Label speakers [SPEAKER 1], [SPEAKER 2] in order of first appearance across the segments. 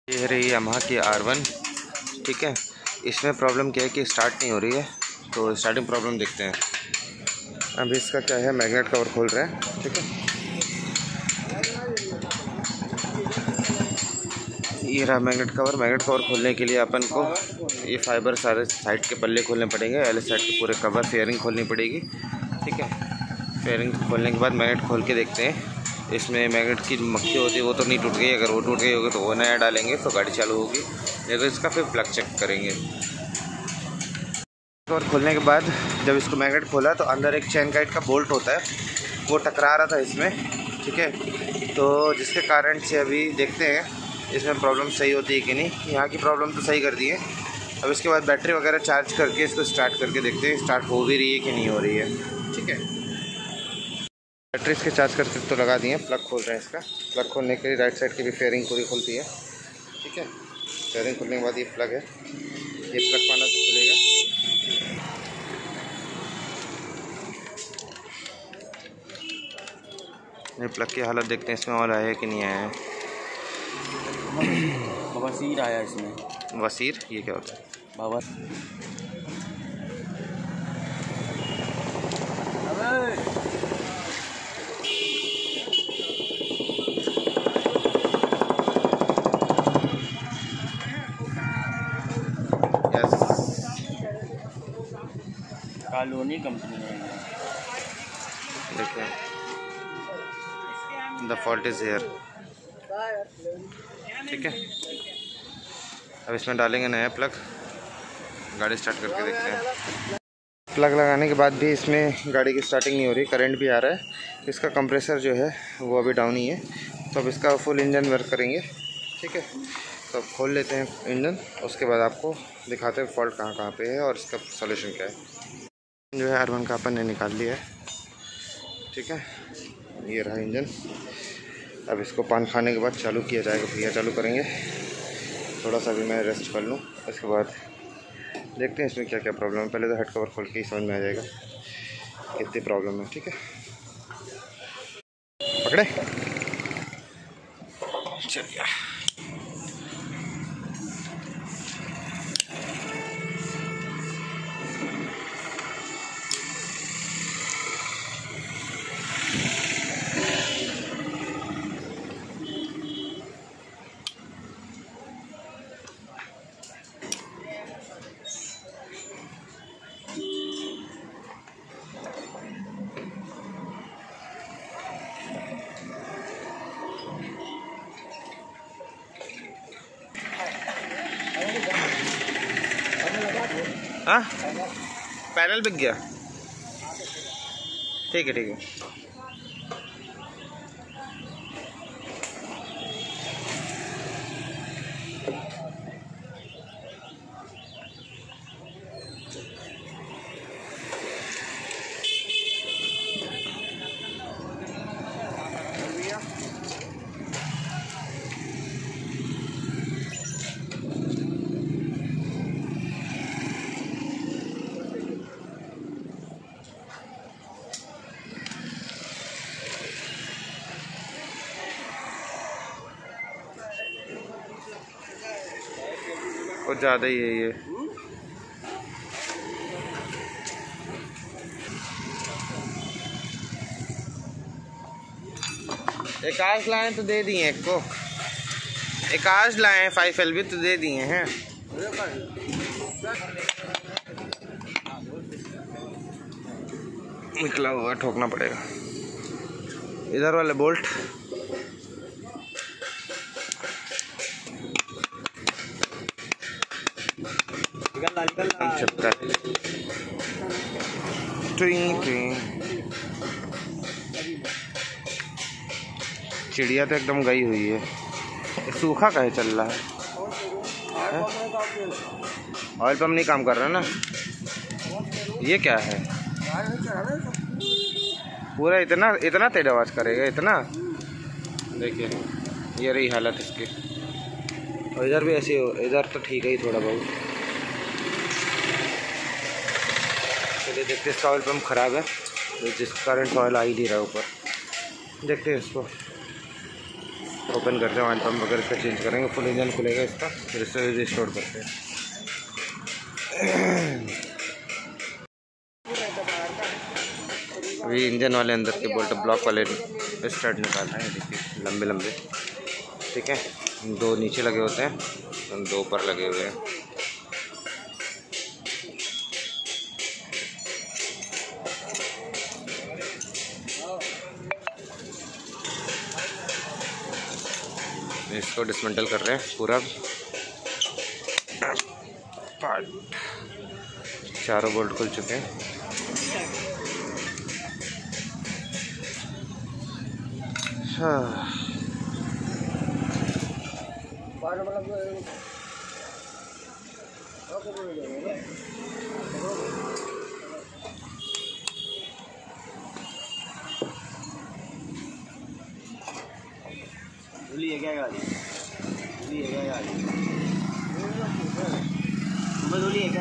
[SPEAKER 1] ये रही यामाहा की R1। ठीक है, इसमें प्रॉब्लम क्या है कि स्टार्ट नहीं हो रही है, तो स्टार्टिंग प्रॉब्लम देखते हैं। अभी इसका क्या है, मैग्नेट कवर खोल रहे हैं। ठीक है, ये रहा मैग्नेट कवर। मैग्नेट कवर खोलने के लिए अपन को ये फाइबर सारे साइड के पल्ले खोलने पड़ेंगे, एल साइड के पूरे कवर, फेयरिंग खोलनी पड़ेगी। ठीक है, फेयरिंग खोलने के बाद मैग्नेट खोल के देखते हैं। इसमें मैग्नेट की मक्खी होती है वो तो नहीं टूट गई, अगर वो टूट गई होगी तो वो नया डालेंगे तो गाड़ी चालू होगी, नहीं तो इसका फिर प्लग चेक करेंगे। और खोलने के बाद जब इसको मैग्नेट खोला तो अंदर एक चैन गाइड का बोल्ट होता है, वो टकरा रहा था इसमें। ठीक है, तो जिसके कारण से अभी देखते हैं इसमें प्रॉब्लम सही होती है कि नहीं। यहाँ की प्रॉब्लम तो सही कर दी है। अब इसके बाद बैटरी वगैरह चार्ज करके इसको स्टार्ट करके देखते हैं स्टार्ट हो भी रही है कि नहीं हो रही है। ठीक है, बैटरी इसके चार्ज करके तो लगा दिए। प्लग खोल रहे हैं इसका। प्लग खोलने के लिए राइट साइड की भी फेयरिंग पूरी खुलती है। ठीक है, फेयरिंग खुलने के बाद ये प्लग है, ये प्लग पाना से खुलेगा। ये प्लग की हालत देखते हैं इसमें ऑयल आया है कि नहीं आया है।
[SPEAKER 2] बवासीर आया इसमें।
[SPEAKER 1] वसीर, ये क्या होता है?
[SPEAKER 2] बाबा कॉलोनी कंपनी है।
[SPEAKER 1] देखिए, द फॉल्ट इज हियर। ठीक है, अब इसमें डालेंगे नया प्लग, गाड़ी स्टार्ट करके देखते हैं। प्लग लगाने के बाद भी इसमें गाड़ी की स्टार्टिंग नहीं हो रही, करंट भी आ रहा है। इसका कंप्रेसर जो है वो अभी डाउन ही है, तो अब इसका फुल इंजन वर्क करेंगे। ठीक है, तो अब खोल लेते हैं इंजन, उसके बाद आपको दिखाते हैं फॉल्ट कहाँ कहाँ पे है और इसका सॉल्यूशन क्या है। जो है R1 का अपन ने निकाल लिया है। ठीक है, ये रहा इंजन। अब इसको पान खाने के बाद चालू किया जाएगा। भैया चालू करेंगे, थोड़ा सा भी मैं रेस्ट कर लूँ, उसके बाद देखते हैं इसमें क्या क्या प्रॉब्लम है। पहले तो हेड कवर खोल के ही समझ में आ जाएगा कितनी प्रॉब्लम है। ठीक है, पकड़े, चलिए। हाँ, पैनल बिक गया। ठीक है, ठीक है। कुछ ज़्यादा ही है ये। एक आज लाए तो दे दिए, एक को एक आज लाए हैं 5L भी तो दे दिए हैं। निकला हुआ ठोकना पड़ेगा। इधर वाले बोल्ट छपता है। चिड़िया तो एकदम गई हुई है। सूखा कहे चल रहा है? ऑयल पंप नहीं काम कर रहा ना। ये क्या है? पूरा इतना इतना तेज आवाज करेगा, इतना। देखिए, ये रही हालत इसकी। और इधर भी ऐसे हो, इधर तो ठीक है ही थोड़ा बहुत। चलिए देखते हैं, इसका ऑयल पंप खराब है जिस कारण ऑयल आ ही नहीं रहा ऊपर। देखते हैं इसको। ओपन करते हैं, ऑयल पम्प वगैरह इसका चेंज करेंगे, फुल इंजन खुलेगा इसका, फिर इसे रिस्टोर करते हैं। अभी इंजन वाले अंदर के बोल्ट ब्लॉक वाले स्टार्ट निकाल रहे हैं, देखिए लंबे लंबे, ठीक है। 2 नीचे लगे होते हैं, 2 ऊपर लगे हुए हैं। इसको डिसमेंटल कर रहे हैं पूरा, चारों बोल्ट खुल चुके हैं। हाँ
[SPEAKER 2] धुली है क्या गाड़ी? धुली है क्या गाड़ी? धुली है क्या?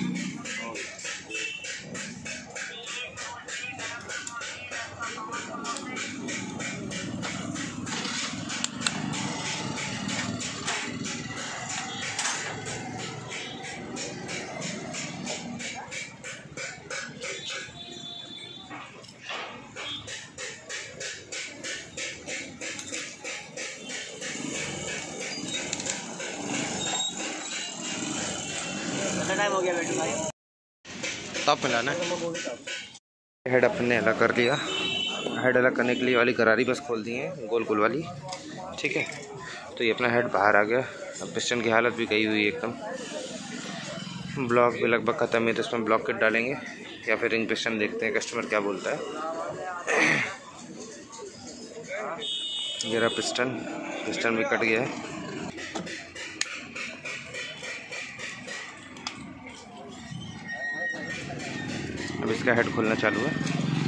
[SPEAKER 2] टाइम हो गया बेटे भाई,
[SPEAKER 1] टॉप मिलाना है। हेड अपन ने अलग कर लिया, हेड अलग करने के लिए वाली करारी बस खोल दी है, गोल गोल वाली, ठीक है। तो ये अपना हेड बाहर आ गया। अब पिस्टन की हालत भी गई हुई है एकदम, ब्लॉक भी लगभग ख़त्म है, तो इसमें ब्लॉक किट डालेंगे या फिर रिंग पिस्टन, देखते हैं कस्टमर क्या बोलता है। ये रहा पिस्टन भी कट गया है। अब इसका हेड खोलना चालू है।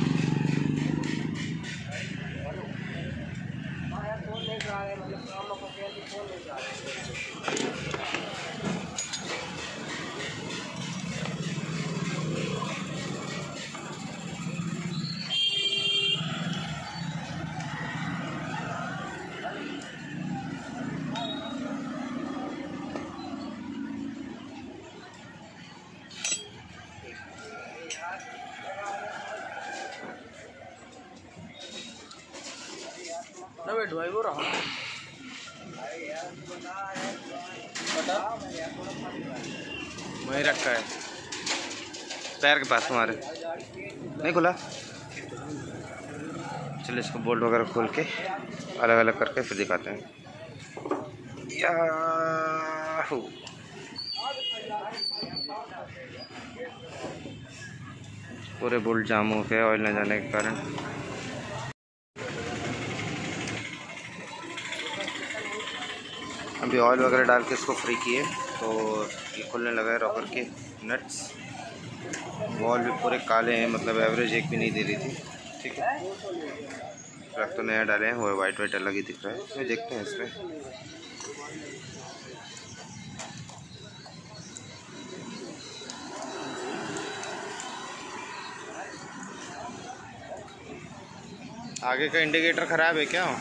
[SPEAKER 2] ना बैठ भाई वो रहा
[SPEAKER 1] वहीं रखा है पैर के पास तुम्हारे, नहीं खुला। चलिए इसको बोल्ट वगैरह खोल के अलग अलग करके फिर दिखाते हैं। याहू, पूरे बोल्ट जाम हो गए ऑयल न जाने के कारण। अभी ऑयल वगैरह डाल के इसको फ्री किए तो ये खुलने लगा है रॉकर के नट्स। वॉल भी पूरे काले हैं, मतलब एवरेज एक भी नहीं दे रही थी, ठीक है। ट्रक तो नया डाले हैं, वो वाइट वाइट अलग ही दिख रहा है। इसमें देखते हैं इसमें आगे का इंडिकेटर ख़राब है क्या?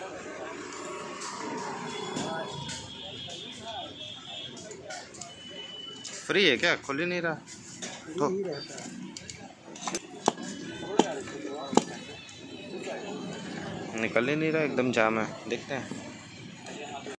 [SPEAKER 1] फ्री है क्या? खुल ही नहीं रहा तो निकल ही नहीं रहा, एकदम जाम है। देखते हैं